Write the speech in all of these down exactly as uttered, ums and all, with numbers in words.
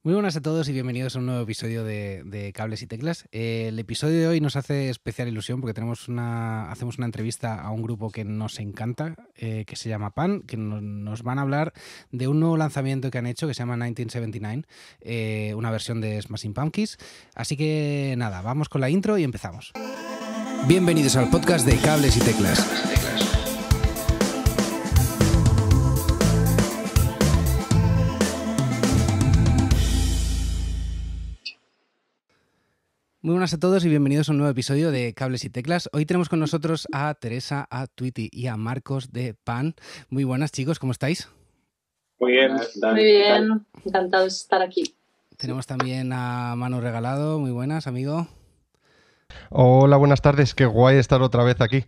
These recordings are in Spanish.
Muy buenas a todos y bienvenidos a un nuevo episodio de, de Cables y Teclas. Eh, el episodio de hoy nos hace especial ilusión porque tenemos una, hacemos una entrevista a un grupo que nos encanta, eh, que se llama Pan, que no, nos van a hablar de un nuevo lanzamiento que han hecho que se llama mil novecientos setenta y nueve, eh, una versión de Smashing Pumpkins. Así que nada, vamos con la intro y empezamos. Bienvenidos al podcast de Cables y Teclas. Muy buenas a todos y bienvenidos a un nuevo episodio de Cables y Teclas. Hoy tenemos con nosotros a Teresa, a Tweety y a Marcos de Pan. Muy buenas, chicos, ¿cómo estáis? Muy bien. Muy bien, encantados de estar aquí. Tenemos también a Manu Regalado. Muy buenas, amigo. Hola, buenas tardes. Qué guay estar otra vez aquí.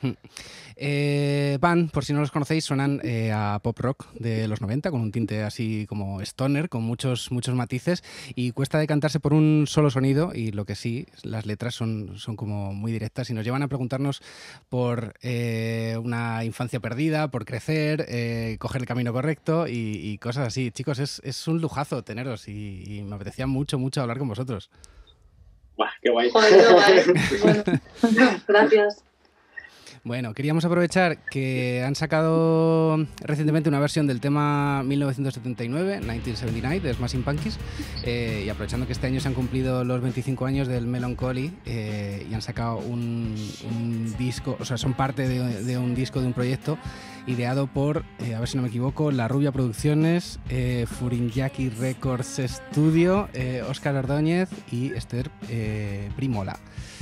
Eh, Pan, por si no los conocéis, suenan eh, a pop rock de los noventa, con un tinte así como stoner, con muchos, muchos matices, y cuesta decantarse por un solo sonido, y lo que sí, las letras son, son como muy directas y nos llevan a preguntarnos por eh, una infancia perdida, por crecer, eh, coger el camino correcto y, y cosas así. Chicos, es, es un lujazo teneros y, y me apetecía mucho, mucho hablar con vosotros. Buah, qué guay. Joder, qué guay. Bueno, gracias. Bueno, queríamos aprovechar que han sacado recientemente una versión del tema mil novecientos setenta y nueve, mil novecientos setenta y nueve, de Smashing Pumpkins, eh, y aprovechando que este año se han cumplido los veinticinco años del Melancholy eh, y han sacado un, un disco, o sea, son parte de, de un disco de un proyecto ideado por, eh, a ver si no me equivoco, La Rubia Producciones, eh, Furinyaki Records Studio, eh, Óscar Ordóñez y Esther eh, Primola.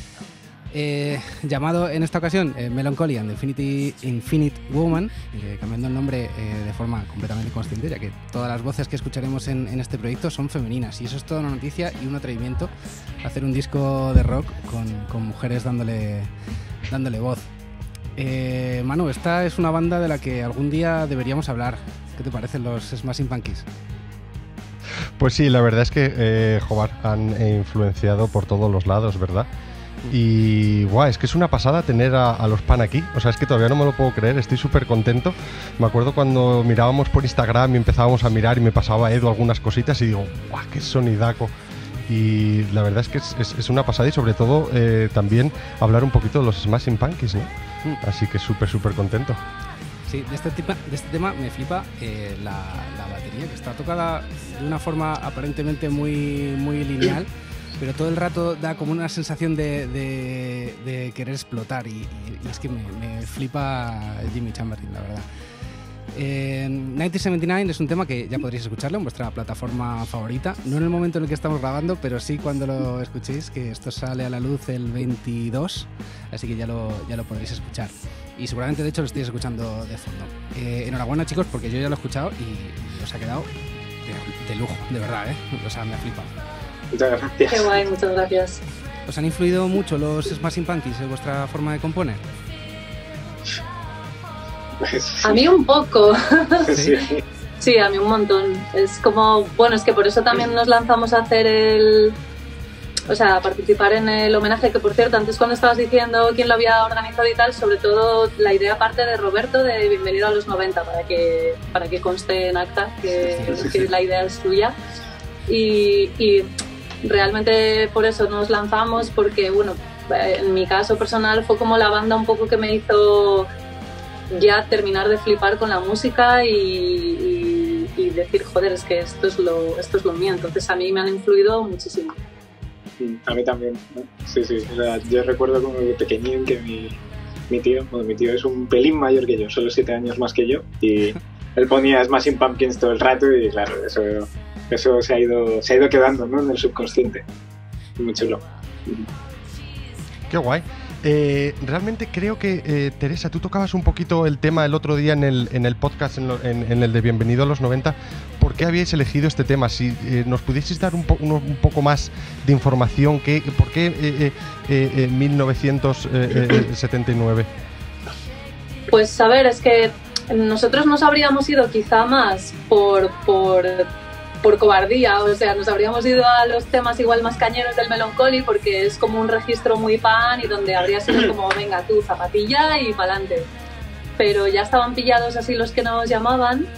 Eh, llamado en esta ocasión eh, Melancholy and Infinity, Infinite Woman, eh, cambiando el nombre eh, de forma completamente consciente, ya que todas las voces que escucharemos en, en este proyecto son femeninas, y eso es toda una noticia y un atrevimiento, hacer un disco de rock con, con mujeres dándole, dándole voz. Eh, Manu, esta es una banda de la que algún día deberíamos hablar. ¿Qué te parecen los Smashing Pumpkins? Pues sí, la verdad es que eh, joder, han influenciado por todos los lados, ¿verdad? Y guau, es que es una pasada tener a, a los Pan aquí. O sea, es que todavía no me lo puedo creer, estoy súper contento. Me acuerdo cuando mirábamos por Instagram y empezábamos a mirar y me pasaba Edu algunas cositas y digo, guau, qué sonidaco. Y la verdad es que es, es, es una pasada, y sobre todo eh, también hablar un poquito de los Smashing Pumpkins, ¿no? Así que súper, súper contento. Sí, de este, tema, de este tema me flipa eh, la, la batería, que está tocada de una forma aparentemente muy, muy lineal, pero todo el rato da como una sensación de, de, de querer explotar, y, y, y es que me, me flipa Jimmy Chamberlin, la verdad. Eh, mil novecientos setenta y nueve es un tema que ya podréis escucharlo en vuestra plataforma favorita, no en el momento en el que estamos grabando, pero sí cuando lo escuchéis, que esto sale a la luz el veintidós, así que ya lo, ya lo podréis escuchar. Y seguramente, de hecho, lo estáis escuchando de fondo. Eh, enhorabuena, chicos, porque yo ya lo he escuchado y, y os ha quedado de, de lujo, de verdad, ¿eh? O sea, me ha flipado. Muchas gracias. Qué guay, muchas gracias. ¿Os han influido mucho los Smashing Pumpkins en vuestra forma de componer? A mí un poco. Sí. Sí, a mí un montón. Es como, bueno, es que por eso también nos lanzamos a hacer el... O sea, a participar en el homenaje, que por cierto, antes cuando estabas diciendo quién lo había organizado y tal, sobre todo la idea parte de Roberto de Bienvenido a los noventa, para que, para que conste en acta que, que la idea es suya. Y, y realmente por eso nos lanzamos, porque, bueno, en mi caso personal fue como la banda un poco que me hizo ya terminar de flipar con la música y, y, y decir, joder, es que esto es lo, esto es lo mío. Entonces a mí me han influido muchísimo. A mí también, ¿no? Sí, sí. O sea, yo recuerdo como de pequeñín que mi, mi tío, bueno, mi tío es un pelín mayor que yo, solo siete años más que yo, y él ponía Smashing Pumpkins todo el rato, y claro, eso, eso se ha ido, se ha ido quedando, ¿no?, en el subconsciente. Muy chulo. Qué guay. Eh, realmente creo que, eh, Teresa, tú tocabas un poquito el tema el otro día en el, en el podcast, en, lo, en, en el de Bienvenido a los noventa. ¿Por qué habíais elegido este tema? Si eh, nos pudieseis dar un, po, uno, un poco más de información, ¿qué, ¿por qué eh, eh, eh, mil novecientos setenta y nueve? Pues a ver, es que nosotros nos habríamos ido quizá más por... por por cobardía, o sea, nos habríamos ido a los temas igual más cañeros del Melancholy, porque es como un registro muy Pan y donde habría sido como, venga tú, zapatilla y pa'lante. Pero ya estaban pillados así los que nos llamaban,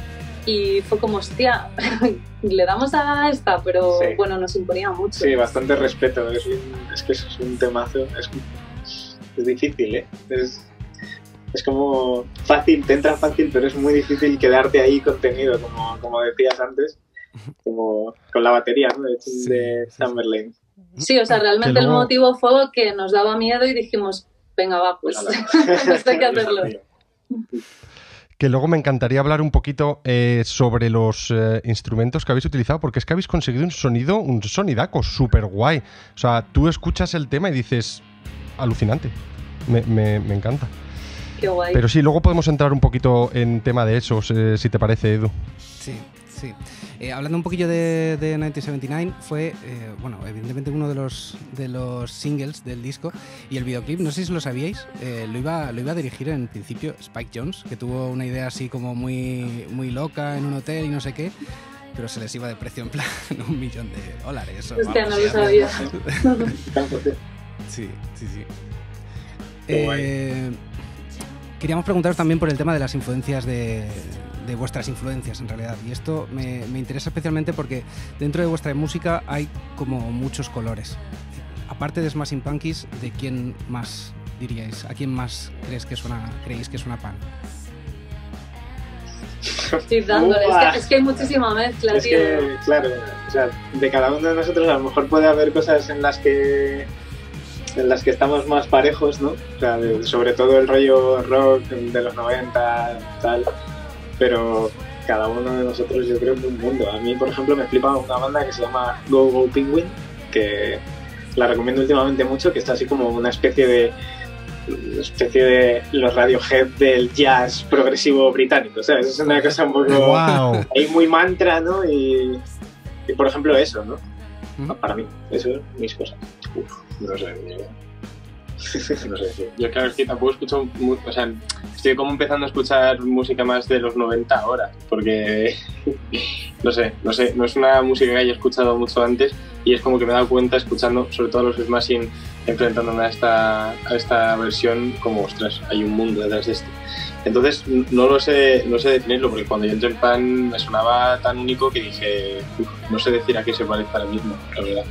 y fue como, hostia, le damos a esta, pero Sí. bueno, nos imponía mucho. Sí, bastante respeto. Es, un, es que eso es un temazo. Es, es difícil, ¿eh? Es, es como fácil, te entra fácil, pero es muy difícil quedarte ahí contenido, como, como decías antes, como con la batería, ¿no? De, Sí, de sí, sí. Chamberlain. Sí, o sea, realmente Que luego- el motivo fue que nos daba miedo y dijimos, venga, va, pues esto hay que hacerlo. Que luego me encantaría hablar un poquito eh, sobre los eh, instrumentos que habéis utilizado, porque es que habéis conseguido un sonido, un sonidaco súper guay. O sea, tú escuchas el tema y dices, alucinante, me, me, me encanta. Qué guay. Pero sí, luego podemos entrar un poquito en tema de esos, eh, si te parece, Edu. Sí, sí. Eh, hablando un poquillo de, de mil novecientos setenta y nueve, fue, eh, bueno, evidentemente uno de los, de los singles del disco, y el videoclip, no sé si lo sabíais, eh, lo, iba, lo iba a dirigir en principio Spike Jonze, que tuvo una idea así como muy, muy loca en un hotel y no sé qué, pero se les iba de precio en plan un millón de dólares. o Hostia, algo no así. lo sabía. Sí, sí, sí. Qué guay. Eh, queríamos preguntaros también por el tema de las influencias de, de vuestras influencias en realidad. Y esto me, me interesa especialmente porque dentro de vuestra música hay como muchos colores. Aparte de Smashing Pumpkins, ¿de quién más diríais? ¿A quién más crees que suena, creéis que suena pan? Estoy dándole. Es que, es que hay muchísima mezcla, Es tío. que, claro, o sea, de cada uno de nosotros a lo mejor puede haber cosas en las que en las que estamos más parejos, ¿no? O sea, de- sobre todo el rollo rock de los noventa, tal, pero cada uno de nosotros yo creo que un mundo. A mí, por ejemplo, me flipa una banda que se llama Go Go Penguin, que la recomiendo últimamente mucho, que está así como una especie de una especie de los Radiohead del jazz progresivo británico, ¿sabes? Es una cosa un poco ¡Wow! ahí muy mantra, ¿no? Y, y por ejemplo eso, ¿no? Ujú. Para mí, eso es mis cosas. Uf, no sé, no sé decir. Yo claro, es que tampoco escucho, mu- o sea, estoy como empezando a escuchar música más de los noventa ahora, porque, no sé, no sé, no es una música que haya escuchado mucho antes y es como que me he dado cuenta escuchando, sobre todo los Smashing, enfrentándome a esta, a esta versión, como, ostras, hay un mundo detrás de esto. Entonces, n- no lo sé, no sé definirlo, porque cuando yo entré en Pan me sonaba tan único que dije, "Uf, no sé decir a qué se parece ahora mismo, la verdad".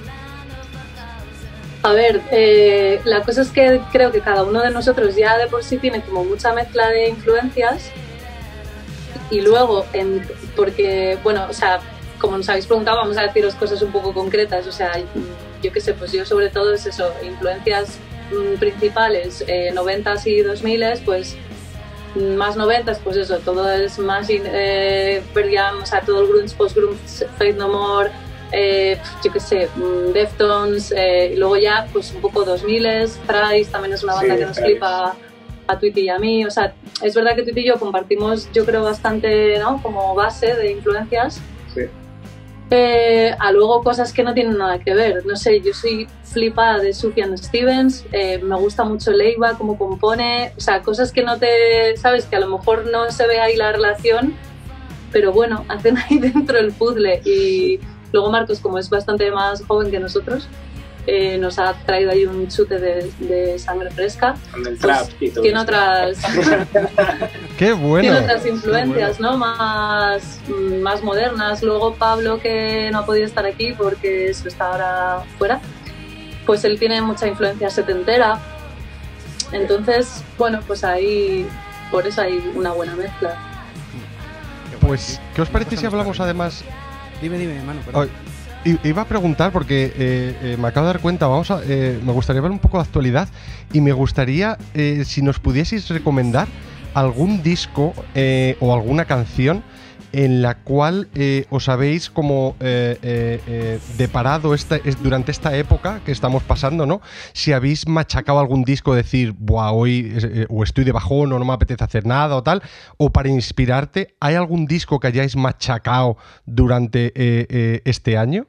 A ver, eh, la cosa es que creo que cada uno de nosotros ya de por sí tiene como mucha mezcla de influencias y luego, en, porque, bueno, o sea, como nos habéis preguntado, vamos a deciros cosas un poco concretas, o sea, yo qué sé, pues yo sobre todo es eso, influencias mm, principales, eh, noventas y dos miles, pues más noventas, pues eso, todo es más, eh, Pearl, o sea, todo el grunge, post-grunge, Faith No More, eh, yo qué sé, mm, Deftones, eh, y luego ya pues un poco dos miles, Thrice también es una banda Sí, que nos Thrice. flipa a Tweety y a mí, o sea, es verdad que Tweety y yo compartimos, yo creo, bastante, ¿no?, como base de influencias. Sí. Eh, a luego cosas que no tienen nada que ver, no sé, yo soy flipada de Sufjan Stevens, eh, me gusta mucho Leiva, cómo compone, o sea, cosas que no te, sabes, que a lo mejor no se ve ahí la relación, pero bueno, hacen ahí dentro el puzzle. Y luego Marcos, como es bastante más joven que nosotros, eh, nos ha traído ahí un chute de, de sangre fresca. Con el Pues trap y todo. tiene eso. otras ¡Qué bueno! tiene otras influencias, ¿no? Más, más modernas. Luego Pablo, que no ha podido estar aquí porque eso está ahora fuera, pues él tiene mucha influencia setentera. Entonces, bueno, pues ahí, por eso hay una buena mezcla. Pues, ¿qué os parece si hablamos además? Dime, dime, mano. perdón. Ay, i- iba a preguntar porque eh, eh, me acabo de dar cuenta, vamos a, eh, me gustaría ver un poco de actualidad y me gustaría eh, si nos pudieseis recomendar algún disco eh, o alguna canción en la cual eh, os habéis como eh, eh, eh, deparado esta, es- durante esta época que estamos pasando, ¿no? Si habéis machacado algún disco, decir, buah, hoy eh, o estoy de bajón o no me apetece hacer nada o tal, o para inspirarte, ¿hay algún disco que hayáis machacado durante eh, eh, este año?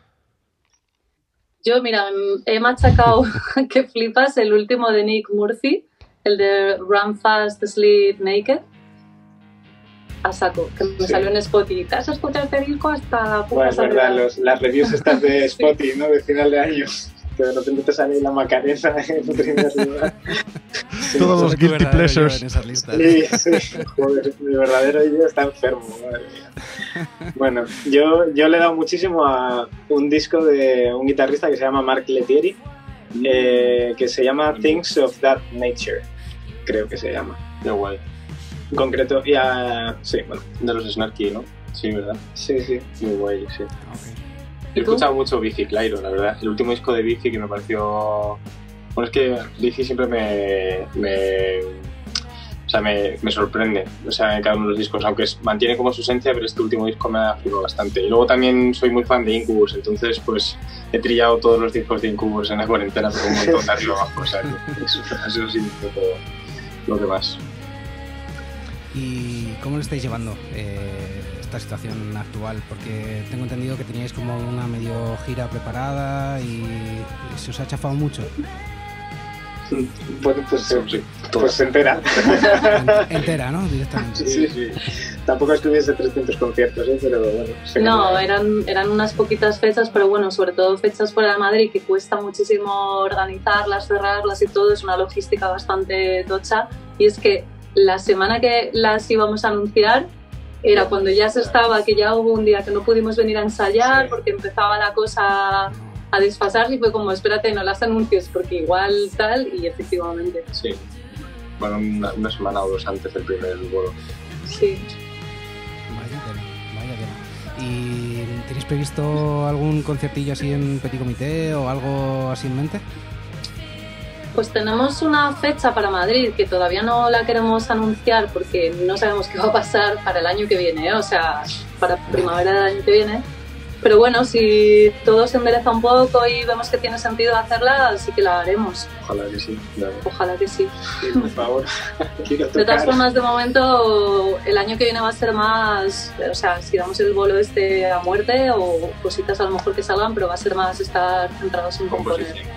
Yo, mira, he machacado que flipas el último de Nick Murphy, el de Run Fast, Sleep Naked. A saco, que me Sí. salió en Spotify. ¿Te has escuchado este disco hasta la puta Bueno, es verdad, saciedad? los, las reviews estas de Spotify, ¿no? De final de año. Que de repente te sale la Macarena en primer lugar. Sí, Todos los Solo tu guilty verdadero yo pleasures. en esas listas. Sí, sí, joder, mi verdadero yo está enfermo, madre mía. Bueno, yo, yo le he dado muchísimo a un disco de un guitarrista que se llama Mark Lettieri, eh, que se llama Things of That Nature, creo que se llama. Qué guay. En concreto, y a... sí, bueno. De los Snarky, ¿no? Sí, ¿verdad? Sí, sí. Muy guay, sí. Ok. He escuchado mucho Bici Clyro, la verdad. El último disco de Bici que me pareció... Bueno, es que Bici siempre me... me... O sea, me, me sorprende, o sea, en cada uno de los discos, aunque es, mantiene como su esencia, pero este último disco me ha flipado bastante. Y luego también soy muy fan de Incubus, entonces pues he trillado todos los discos de Incubus en la cuarentena, pero un montón de arriba abajo, o sea, que eso, eso sí, todo lo demás. ¿Y cómo lo estáis llevando eh, esta situación actual? Porque tengo entendido que teníais como una medio gira preparada y, y se os ha chafado mucho. Bueno, pues, Sí, sí, pues se entera. Entera, ¿no? Directamente. Sí, sí. Tampoco es que hubiese trescientos conciertos, ¿eh? Pero bueno. se No, queda. eran, eran unas poquitas fechas, pero bueno, sobre todo fechas fuera de Madrid, que cuesta muchísimo organizarlas, cerrarlas y todo, es una logística bastante tocha. Y es que la semana que las íbamos a anunciar era cuando ya se estaba, que ya hubo un día que no pudimos venir a ensayar Sí. porque empezaba la cosa a desfasarse y fue como, espérate, no las anuncies porque igual tal, y efectivamente, Sí. Bueno, una, una semana o dos antes del primer vuelo. sí. Vaya tela, vaya tela. ¿Y tenéis previsto algún conciertillo así en Petit Comité o algo así en mente? Pues tenemos una fecha para Madrid que todavía no la queremos anunciar porque no sabemos qué va a pasar para el año que viene, ¿eh? O sea, para primavera del año que viene. Pero bueno, si todo se endereza un poco y vemos que tiene sentido hacerla, sí que la haremos. Ojalá que sí, claro. Ojalá que sí. Sí, por favor. Quiero De todas tocar. formas, de momento, el año que viene va a ser más, o sea, si damos el bolo este a muerte o cositas a lo mejor que salgan, pero va a ser más estar centrados en componer. Composición.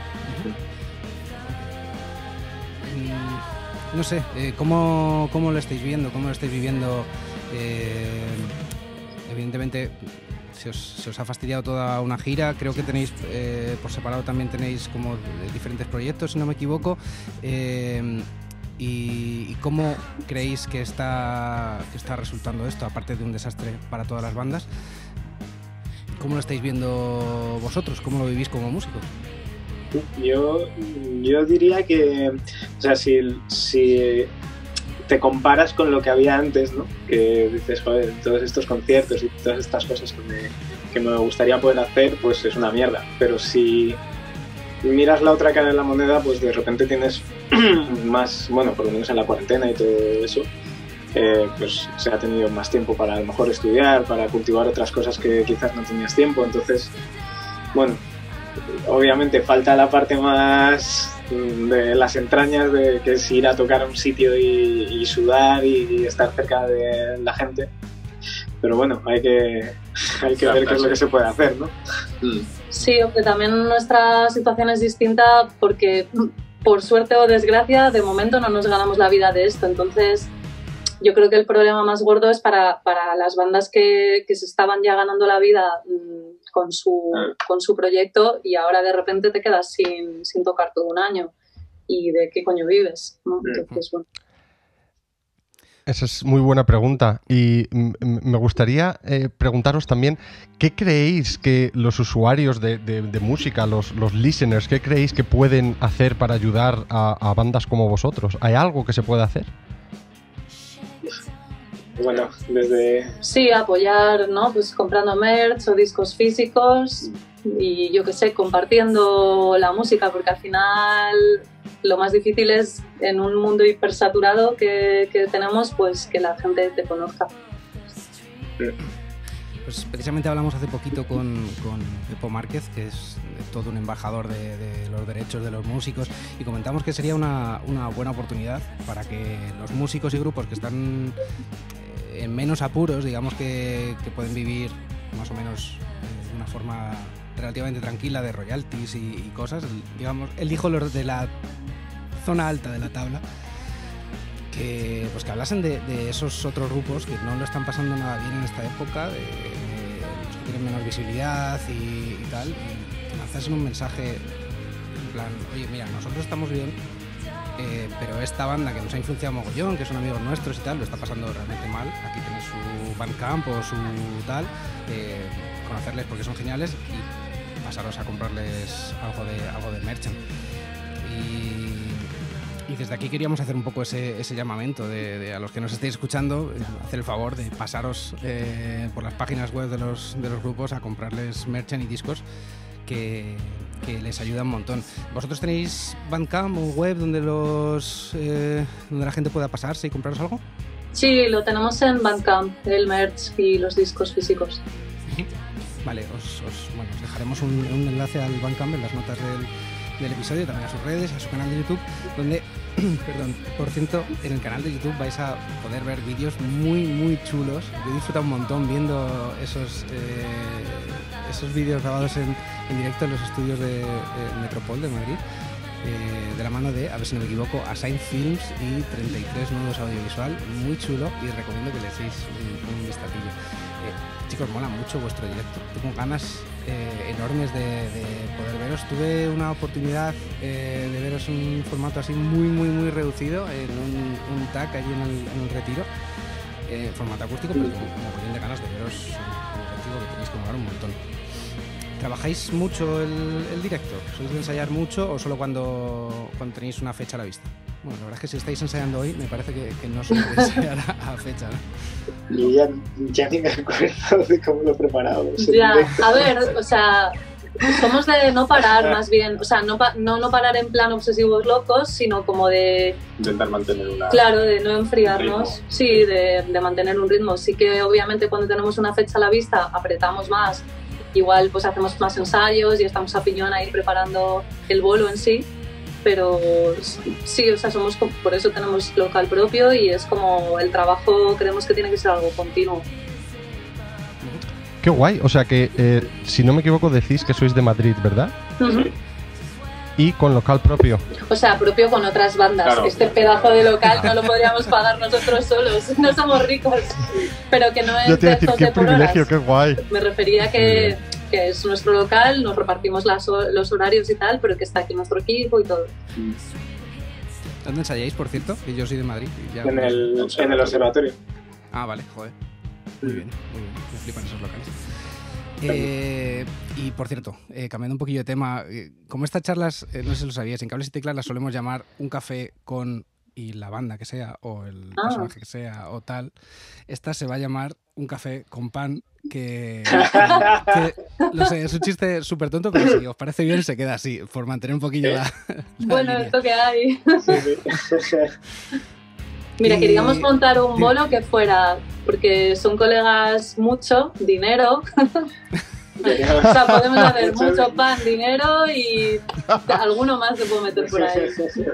Mm, No sé, eh, ¿cómo, ¿cómo lo estáis viendo? ¿Cómo lo estáis viviendo? Eh, evidentemente se os, se os ha fastidiado toda una gira. Creo que tenéis, eh, por separado también tenéis como diferentes proyectos, si no me equivoco. Eh, y, ¿Y cómo creéis que está, que está resultando esto, aparte de un desastre para todas las bandas? ¿Cómo lo estáis viendo vosotros? ¿Cómo lo vivís como músicos? Yo, yo diría que, o sea, si, si te comparas con lo que había antes, ¿no? Que dices, joder, todos estos conciertos y todas estas cosas que me, que me gustaría poder hacer, pues es una mierda. Pero si miras la otra cara de la moneda, pues de repente tienes más, bueno, por lo menos en la cuarentena y todo eso, eh, pues se ha tenido más tiempo para a lo mejor estudiar, para cultivar otras cosas que quizás no tenías tiempo. Entonces, bueno, obviamente falta la parte más de las entrañas, de que es ir a tocar a un sitio y, y sudar y, y estar cerca de la gente, pero bueno, hay que, hay que ver qué es lo que se puede hacer, ¿no? Sí, aunque también nuestra situación es distinta porque, por suerte o desgracia, de momento no nos ganamos la vida de esto. Entonces, yo creo que el problema más gordo es para, para las bandas que, que se estaban ya ganando la vida mmm, con, su, con su proyecto y ahora de repente te quedas sin, sin tocar todo un año. ¿Y de qué coño vives? ¿No? Entonces, bueno. Esa es muy buena pregunta y m- me gustaría eh, preguntaros también ¿qué creéis que los usuarios de, de, de música, los, los listeners, qué creéis que pueden hacer para ayudar a, a bandas como vosotros? ¿Hay algo que se pueda hacer? Bueno, desde... Sí, apoyar, ¿no? Pues comprando merch o discos físicos y yo qué sé, compartiendo la música, porque al final lo más difícil es en un mundo hipersaturado que, que tenemos, pues que la gente te conozca. Pues precisamente hablamos hace poquito con, con Pepo Márquez, que es todo un embajador de, de los derechos de los músicos, y comentamos que sería una, una buena oportunidad para que los músicos y grupos que están en menos apuros, digamos que, que pueden vivir más o menos de una forma relativamente tranquila de royalties y, y cosas, digamos, él dijo los de la zona alta de la tabla, que pues que hablasen de, de esos otros grupos que no lo están pasando nada bien en esta época, de, de los que tienen menor visibilidad y, y tal, y que lanzasen un mensaje en plan, oye, mira, nosotros estamos bien, eh, pero esta banda que nos ha influenciado mogollón, que son amigos nuestros y tal, lo está pasando realmente mal. Aquí tenéis su Bandcamp o su tal, eh, conocerles porque son geniales y pasaros a comprarles algo de, algo de merchant. Y, y desde aquí queríamos hacer un poco ese, ese llamamento de, de a los que nos estéis escuchando, hacer el favor de pasaros eh, por las páginas web de los, de los grupos a comprarles merchant y discos que, que les ayuda un montón. ¿Vosotros tenéis Bandcamp o web donde, los, eh, donde la gente pueda pasarse y compraros algo? Sí, lo tenemos en Bandcamp, el merch y los discos físicos. Vale, os, os, bueno, os dejaremos un, un enlace al Bandcamp en las notas del, del episodio, también a sus redes, a su canal de YouTube, donde, perdón, por cierto, en el canal de YouTube vais a poder ver vídeos muy, muy chulos. Yo he disfrutado un montón viendo esos, eh, esos vídeos grabados en, en directo en los estudios de, de Metropol de Madrid, eh, de la mano de, a ver si no me equivoco, Assign Films y treinta y tres Nudos Audiovisual, muy chulo, y recomiendo que le echéis un, un vistacillo. Eh, chicos, mola mucho vuestro directo. Tengo ganas eh, enormes de, de poder veros. Tuve una oportunidad eh, de veros en un formato así muy, muy, muy reducido, en un, un tag allí en el, en el Retiro, eh, formato acústico, pero como mogollón de ganas de veros en el Retiro, que tenéis que molar un montón. ¿Trabajáis mucho el, el directo? ¿Sois de ensayar mucho o solo cuando, cuando tenéis una fecha a la vista? Bueno, la verdad es que si estáis ensayando hoy, me parece que, que no sois de ensayar a, a fecha, ¿no? Y ya, ya ni me acuerdo de cómo lo preparábamos. Ya, a ver, o sea, somos de no parar más bien, o sea, no, pa no, no parar en plan obsesivos locos, sino como de... Intentar mantener una... Claro, de no enfriarnos, ritmo. sí, de, de mantener un ritmo. Sí que obviamente cuando tenemos una fecha a la vista apretamos más, igual pues hacemos más ensayos y estamos a piñón ahí preparando el bolo en sí. Pero sí, o sea, somos, por eso tenemos local propio y es como el trabajo, creemos que tiene que ser algo continuo. Qué guay, o sea que, eh, si no me equivoco, decís que sois de Madrid, ¿verdad? Uh-huh. Y con local propio. O sea, propio con otras bandas. Claro. Este pedazo de local no lo podríamos pagar nosotros solos, no somos ricos, pero que no es Yo te iba a de decir, estos qué de por privilegio, horas. qué guay. Me refería que, que es nuestro local, nos repartimos las, los horarios y tal, pero que está aquí nuestro equipo y todo. ¿Dónde ensayáis, por cierto? Que yo soy de Madrid. Y ya, En pues- el, en el observatorio. Ah, vale, joder. Muy bien, muy bien. Me flipan esos locales. Eh, y por cierto, eh, cambiando un poquillo de tema, eh, como estas charlas, eh, no sé si lo sabíais, en Cables y Teclas las solemos llamar un café con y la banda que sea, o el Ah. personaje que sea, o tal. Esta se va a llamar un café con pan, que, que, que no sé, es un chiste súper tonto, pero si os parece bien se queda así, por mantener un poquillo la, la Bueno, línea. esto que hay. Sí, sí. Mira, Y- queríamos montar un Dime. bolo que fuera, porque son colegas mucho, dinero. O sea, podemos hacer mucho pan, dinero y alguno más se puede meter por ahí.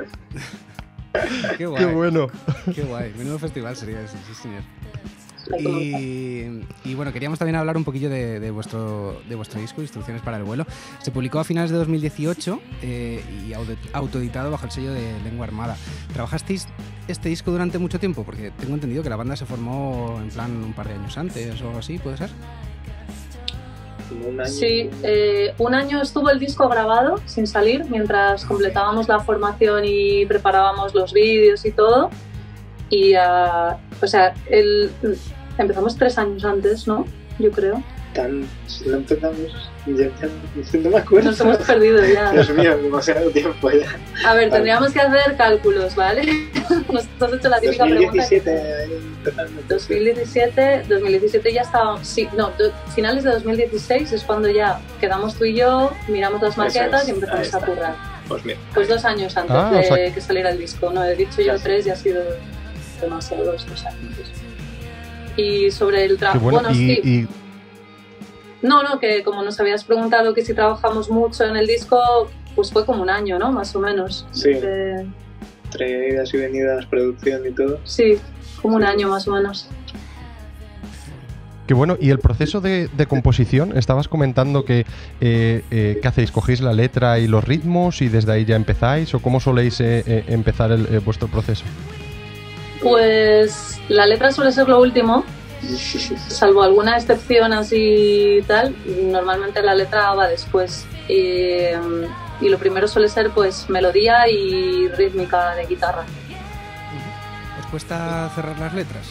Qué guay, Qué bueno. qué guay. Menudo festival sería ese, sí señor. Hay que montar. Y, y bueno, queríamos también hablar un poquillo de, de, vuestro, de vuestro disco, Instrucciones para el vuelo. Se publicó a finales de dos mil dieciocho eh, y auto- autoeditado bajo el sello de Lengua Armada. ¿Trabajasteis este disco durante mucho tiempo? Porque tengo entendido que la banda se formó en plan un par de años antes o algo así, ¿puede ser? Como un año. Sí, eh, un año estuvo el disco grabado sin salir mientras completábamos la formación y preparábamos los vídeos y todo. Y, uh, o sea, el, empezamos tres años antes, ¿no? Yo creo. Tan, si no empezamos, ya, ya, no me acuerdo. Nos hemos perdido ya. Dios mío, demasiado tiempo ya. A ver, tendríamos que hacer cálculos, ¿vale? Nos has hecho la típica dos mil pregunta. diecisiete, ahí empezando. dos mil diecisiete, dos mil diecisiete ya estábamos, sí, no, do, finales de dos mil dieciséis es cuando ya quedamos tú y yo, miramos las Eso maquetas es, y ahí empezamos está. a currar. Pues mira. Pues dos años antes Ah, de o sea- que saliera el disco, no he dicho yo Casi. tres y ha sido demasiados dos años. Y sobre el Qué trabajo, bueno. bueno, y, sí, y- no, no, que como nos habías preguntado que si trabajamos mucho en el disco, pues fue como un año, ¿no? Más o menos. Sí. Eh, Entre idas y venidas, producción y todo. sí, como un año más o menos. qué bueno. Y el proceso de, de composición, estabas comentando que, eh, eh, ¿qué hacéis? ¿Cogéis la letra y los ritmos y desde ahí ya empezáis? ¿O cómo soléis eh, eh, empezar el, eh, vuestro proceso? Pues la letra suele ser lo último, Salvo alguna excepción así y tal, normalmente la letra va después. Y, y lo primero suele ser pues melodía y rítmica de guitarra. ¿Os cuesta cerrar las letras?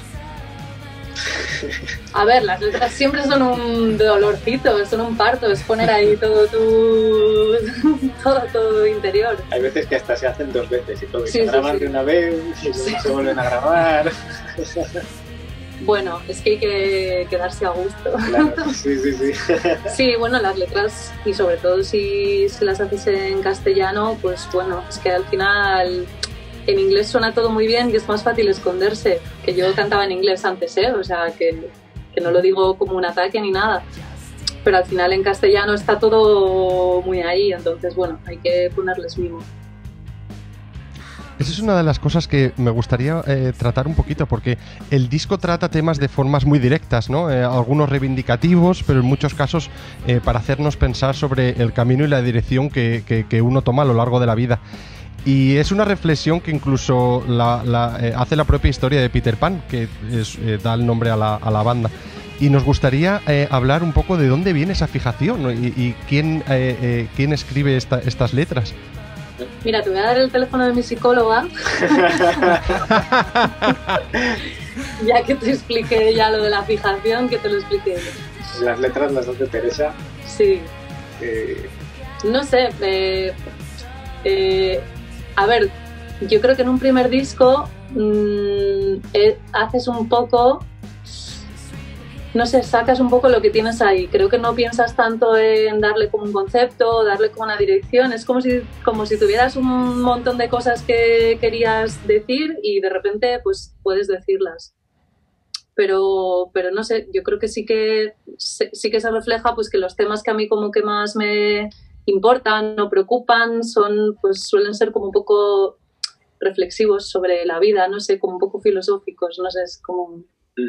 A ver, las letras siempre son un dolorcito, son un parto, es poner ahí todo tu todo tu interior. Hay veces que hasta se hacen dos veces y todo, y Sí, se sí, graban sí. de una vez y Sí. se vuelven a grabar. Bueno, es que hay que quedarse a gusto. Claro, sí, sí, sí. Sí, bueno, las letras, y sobre todo si, si las haces en castellano, pues bueno, es que al final en inglés suena todo muy bien y es más fácil esconderse, que yo cantaba en inglés antes, ¿eh? O sea, que, que no lo digo como un ataque ni nada, pero al final en castellano está todo muy ahí, entonces bueno, hay que ponerles mimo. Esa es una de las cosas que me gustaría eh, tratar un poquito, porque el disco trata temas de formas muy directas, ¿no? Eh, algunos reivindicativos, pero en muchos casos eh, para hacernos pensar sobre el camino y la dirección que, que, que uno toma a lo largo de la vida. Y es una reflexión que incluso la, la, eh, hace la propia historia de Peter Pan, que es, eh, da el nombre a la, a la banda. Y nos gustaría eh, hablar un poco de dónde viene esa fijación, ¿no? y, y quién, eh, eh, quién escribe esta, estas letras. Mira, te voy a dar el teléfono de mi psicóloga, ya que te expliqué ya lo de la fijación, que te lo expliqué yo. Las letras las hace Teresa. Sí. Eh, No sé, eh, eh, a ver, yo creo que en un primer disco mmm, eh, haces un poco, no sé, sacas un poco lo que tienes ahí. Creo que no piensas tanto en darle como un concepto, darle como una dirección. Es como si, como si tuvieras un montón de cosas que querías decir y de repente pues puedes decirlas. Pero, pero no sé, yo creo que sí que sí que se refleja pues que los temas que a mí como que más me importan o preocupan son, pues suelen ser como un poco reflexivos sobre la vida, no sé, como un poco filosóficos, no sé, es como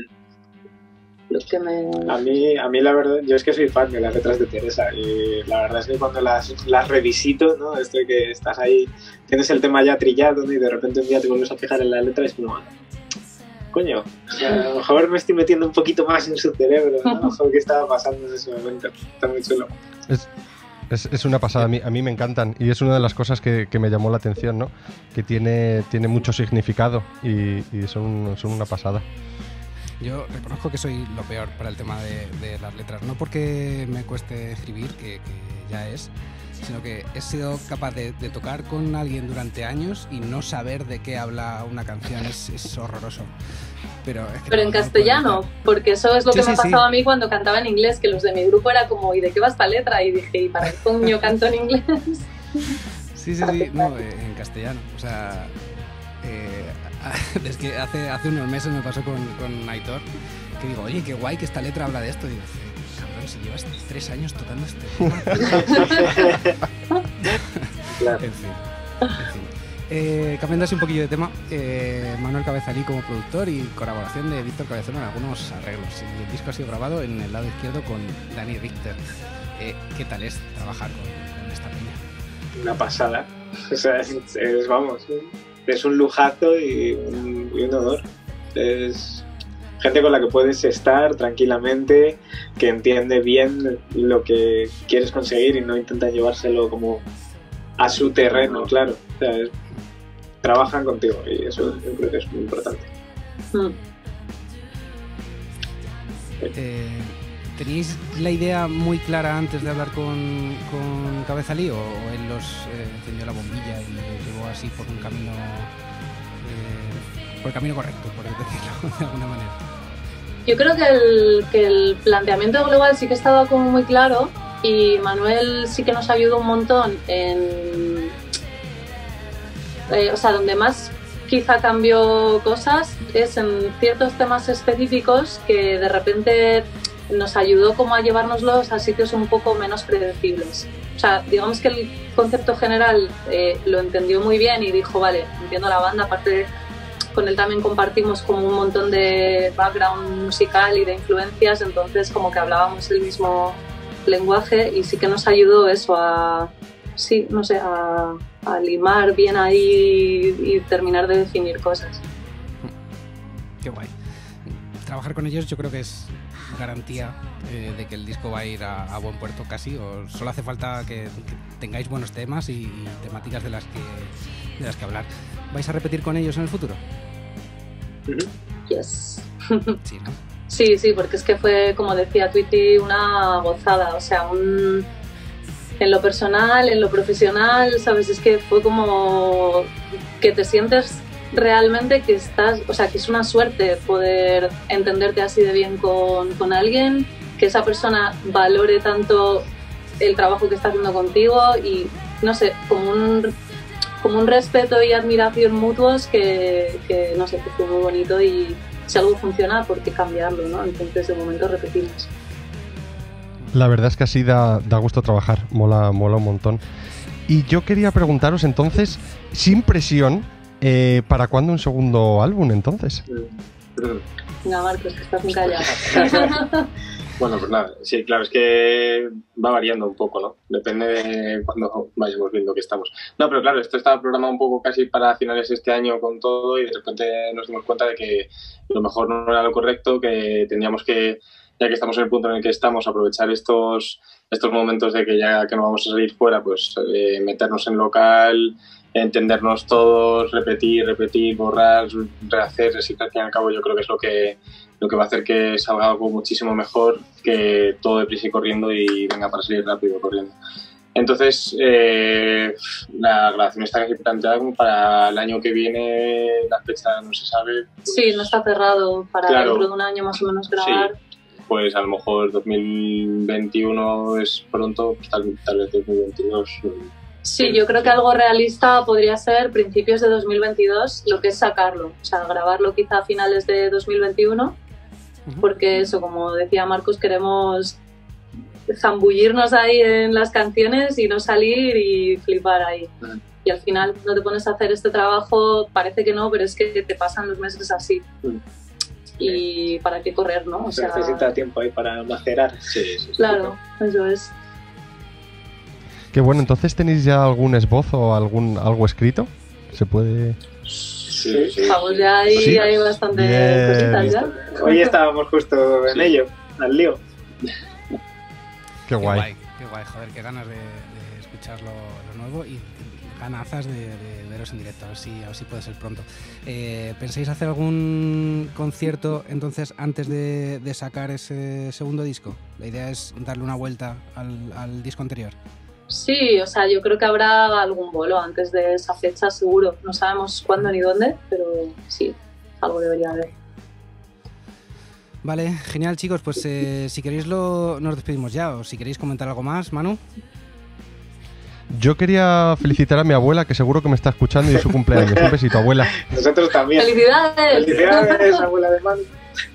lo que me... a mí, a mí la verdad, yo es que soy fan de las letras de Teresa y la verdad es que cuando las, las revisito, ¿no? Esto de que estás ahí, tienes el tema ya trillado, ¿no? Y de repente un día te vuelves a fijar en la letra y es como, coño, o sea, a lo mejor me estoy metiendo un poquito más en su cerebro, ¿no? A lo mejor qué estaba pasando en ese momento. Está muy chulo. Es, es, es una pasada, a mí, a mí me encantan y es una de las cosas que, que me llamó la atención, ¿no? Que tiene, tiene mucho significado y, y son, son una pasada. Yo reconozco que soy lo peor para el tema de, de las letras, no porque me cueste escribir, que, que ya es, sino que he sido capaz de, de tocar con alguien durante años y no saber de qué habla una canción, es, es horroroso. Pero, es que Pero no, en no castellano, puedo porque eso es lo Sí, que me sí, sí. pasaba a mí cuando cantaba en inglés, que los de mi grupo era como, ¿y de qué va esta letra? Y dije, ¿y para qué coño canto en inglés? Sí, sí, sí, no, eh, en castellano. O sea, eh, es que hace, hace unos meses me pasó con, con Aitor, que digo, oye, qué guay que esta letra habla de esto. Y dice, cabrón, si llevas tres años tocando este tema. Claro. En fin, en fin. Eh, cambiando así un poquillo de tema, eh, Manuel Cabezalí como productor y colaboración de Víctor Cabezón en algunos arreglos. Y el disco ha sido grabado en el lado izquierdo con Dani Richter. Eh, ¿Qué tal es trabajar con, con esta peña? Una pasada. O sea, es, es, vamos, es un lujazo y un, y un honor. Es gente con la que puedes estar tranquilamente, que entiende bien lo que quieres conseguir y no intenta llevárselo como a su terreno, claro. O sea, es, trabajan contigo y eso yo creo que es muy importante. Mm. Eh, ¿Teníais la idea muy clara antes de hablar con, con Cabezalí o, o él los eh, encendió la bombilla y los llevó así por un camino eh, por el camino correcto, por decirlo de alguna manera? Yo creo que el, que el planteamiento global sí que estaba como muy claro y Manuel sí que nos ayudó un montón en... Eh, o sea, donde más quizá cambió cosas es en ciertos temas específicos que de repente nos ayudó como a llevárnoslos a sitios un poco menos predecibles. O sea, digamos que el concepto general eh, lo entendió muy bien y dijo, vale, entiendo la banda, aparte con él también compartimos como un montón de background musical y de influencias, entonces como que hablábamos el mismo lenguaje y sí que nos ayudó eso a, sí, no sé, a, a limar bien ahí y terminar de definir cosas. Qué guay. trabajar con ellos yo creo que es garantía eh, de que el disco va a ir a, a buen puerto casi, o solo hace falta que, que tengáis buenos temas y, y temáticas de las que de las que hablar. ¿Vais a repetir con ellos en el futuro? Yes. Sí, ¿no? Sí, sí, porque es que fue, como decía Tweety, una gozada, o sea, un... en lo personal, en lo profesional, ¿sabes? Es que fue como que te sientes realmente que estás, o sea, que es una suerte poder entenderte así de bien con, con alguien, que esa persona valore tanto el trabajo que está haciendo contigo y, no sé, como un, como un respeto y admiración mutuos que, que, no sé, que fue muy bonito y si algo funciona, ¿por qué cambiarlo, no? Entonces, de momento repetimos. La verdad es que así da, da gusto trabajar, mola, mola un montón. Y yo quería preguntaros entonces, sin presión, eh, ¿para cuándo un segundo álbum entonces? Venga, Marcos, que estás muy callado. Bueno, pues nada, sí, claro, es que va variando un poco, ¿no? Depende de cuando vayamos viendo que estamos. No, pero claro, esto estaba programado un poco casi para finales de este año con todo y de repente nos dimos cuenta de que lo mejor no era lo correcto, que teníamos que, ya que estamos en el punto en el que estamos, aprovechar estos, estos momentos de que ya que no vamos a salir fuera, pues eh, meternos en local, entendernos todos, repetir, repetir, borrar, rehacer, así que al fin y al cabo yo creo que es lo que lo que va a hacer que salga algo muchísimo mejor que todo deprisa y corriendo y venga para salir rápido corriendo. Entonces, eh, la grabación está casi planteada como para el año que viene, la fecha no se sabe. Pues, sí, no está cerrado para claro, dentro de un año más o menos grabar. Sí, pues a lo mejor dos mil veintiuno es pronto, pues tal, tal vez dos mil veintidós. Sí, yo creo que algo realista podría ser principios de dos mil veintidós, lo que es sacarlo, o sea, grabarlo quizá a finales de dos mil veintiuno, porque eso, como decía Marcos, queremos zambullirnos ahí en las canciones y no salir y flipar ahí. Uh-huh. Y al final no te pones a hacer este trabajo, parece que no, pero es que te pasan los meses así. Uh-huh. Y para qué correr, ¿no? O Se sea, necesita tiempo ahí para macerar. Sí, sí, sí, claro, eso es. Qué bueno, entonces ¿tenéis ya algún esbozo o algún, algo escrito? ¿Se puede...? Sí, sí. Vamos, ya hay, sí. hay bastante Bien. cositas ya. Hoy estábamos justo en sí. ello, al lío. Qué guay. Qué guay, qué guay, joder, qué ganas de, de escuchar lo, lo nuevo y ganazas de, de veros en directo, a ver si, a ver si puede ser pronto. Eh, ¿Pensáis hacer algún concierto entonces antes de, de sacar ese segundo disco? La idea es darle una vuelta al, al disco anterior. Sí, o sea, yo creo que habrá algún bolo antes de esa fecha, seguro. No sabemos cuándo ni dónde, pero sí, algo debería haber. Vale, genial, chicos. Pues eh, si queréis lo, nos despedimos ya, o si queréis comentar algo más, Manu. Yo quería felicitar a mi abuela, que seguro que me está escuchando y es su cumpleaños. Un besito, abuela. Nosotros también. ¡Felicidades! ¡Felicidades, abuela de Manu!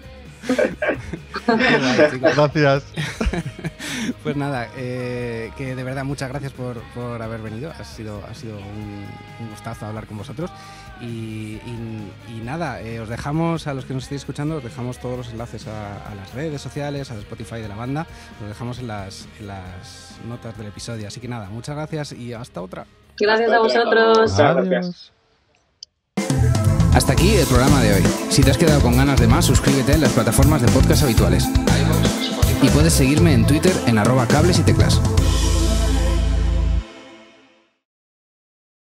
Gracias. Pues nada, eh, que de verdad muchas gracias por, por haber venido. Ha sido, ha sido un, un gustazo hablar con vosotros. Y, y, y nada, eh, os dejamos, a los que nos estéis escuchando, os dejamos todos los enlaces a, a las redes sociales, al Spotify de la banda. Los dejamos en las, en las notas del episodio. Así que nada, muchas gracias y hasta otra. Gracias a vosotros. Muchas gracias. Hasta aquí el programa de hoy. Si te has quedado con ganas de más, suscríbete en las plataformas de podcast habituales. Y puedes seguirme en Twitter en arroba cables y teclas.